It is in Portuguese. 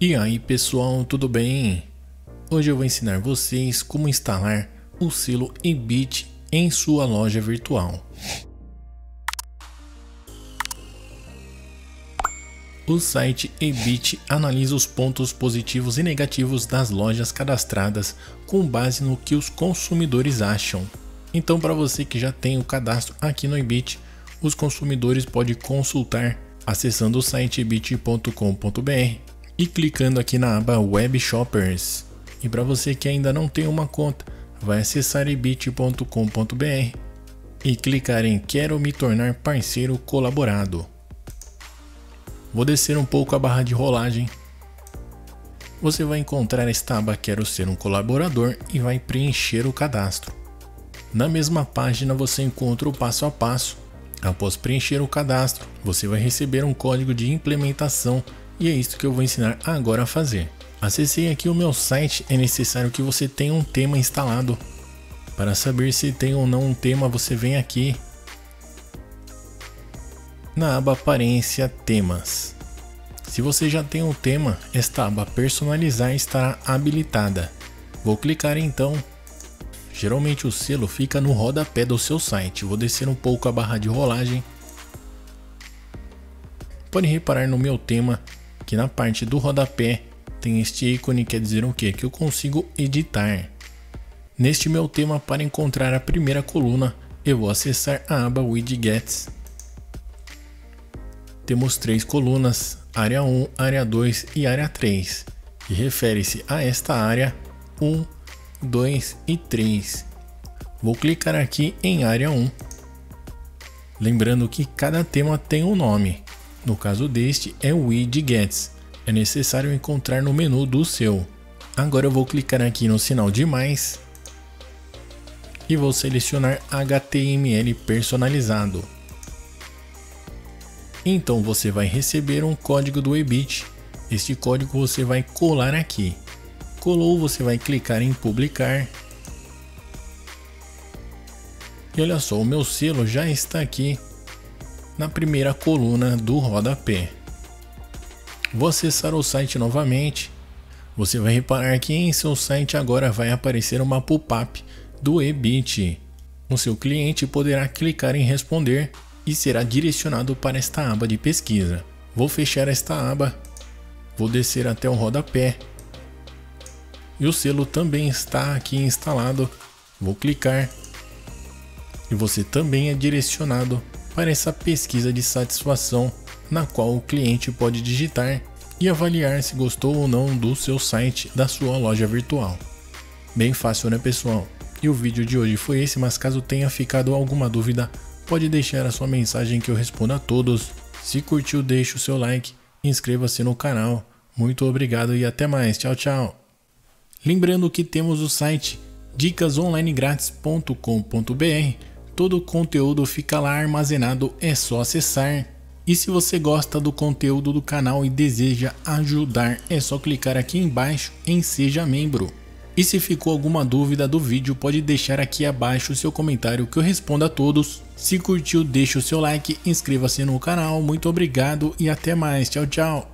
E aí pessoal, tudo bem? Hoje eu vou ensinar vocês como instalar o selo Ebit em sua loja virtual. O site Ebit analisa os pontos positivos e negativos das lojas cadastradas com base no que os consumidores acham. Então, para você que já tem o cadastro aqui no Ebit, os consumidores podem consultar acessando o site ebit.com.br e clicando aqui na aba Web Shoppers. E para você que ainda não tem uma conta, vai acessar ebit.com.br e clicar em Quero me tornar parceiro colaborado. Vou descer um pouco a barra de rolagem. Você vai encontrar esta aba Quero ser um colaborador e vai preencher o cadastro. Na mesma página você encontra o passo a passo. Após preencher o cadastro, você vai receber um código de implementação e é isso que eu vou ensinar agora a fazer. Acessei aqui o meu site, é necessário que você tenha um tema instalado. Para saber se tem ou não um tema, você vem aqui na aba Aparência Temas. Se você já tem um tema, esta aba Personalizar estará habilitada. Vou clicar então. Geralmente o selo fica no rodapé do seu site. Vou descer um pouco a barra de rolagem. Pode reparar no meu tema que na parte do rodapé tem este ícone, quer dizer o quê? Que eu consigo editar. Neste meu tema, para encontrar a primeira coluna, eu vou acessar a aba Widgets. Temos três colunas, área 1, área 2 e área 3, que refere-se a esta área 1, 2 e 3. Vou clicar aqui em área 1. Lembrando que cada tema tem um nome. No caso deste é o Widgets. É necessário encontrar no menu do seu. Agora eu vou clicar aqui no sinal de mais e vou selecionar HTML personalizado. Então você vai receber um código do Ebit. Este código você vai colar aqui. Colou, você vai clicar em publicar. E olha só, o meu selo já está aqui na primeira coluna do rodapé. Vou acessar o site novamente. Você vai reparar que em seu site agora vai aparecer uma pop-up do Ebit. O seu cliente poderá clicar em responder e será direcionado para esta aba de pesquisa. Vou fechar esta aba. Vou descer até o rodapé. E o selo também está aqui instalado. Vou clicar. E você também é direcionado para essa pesquisa de satisfação, na qual o cliente pode digitar e avaliar se gostou ou não do seu site, da sua loja virtual. Bem fácil, né pessoal? E o vídeo de hoje foi esse, mas caso tenha ficado alguma dúvida, pode deixar a sua mensagem que eu respondo a todos. Se curtiu, deixe o seu like, inscreva-se no canal. Muito obrigado e até mais. Tchau, tchau. Lembrando que temos o site dicasonlinegratis.com.br. Todo o conteúdo fica lá armazenado, é só acessar. E se você gosta do conteúdo do canal e deseja ajudar, é só clicar aqui embaixo em Seja Membro. E se ficou alguma dúvida do vídeo, pode deixar aqui abaixo o seu comentário que eu respondo a todos. Se curtiu, deixe o seu like, inscreva-se no canal. Muito obrigado e até mais. Tchau, tchau.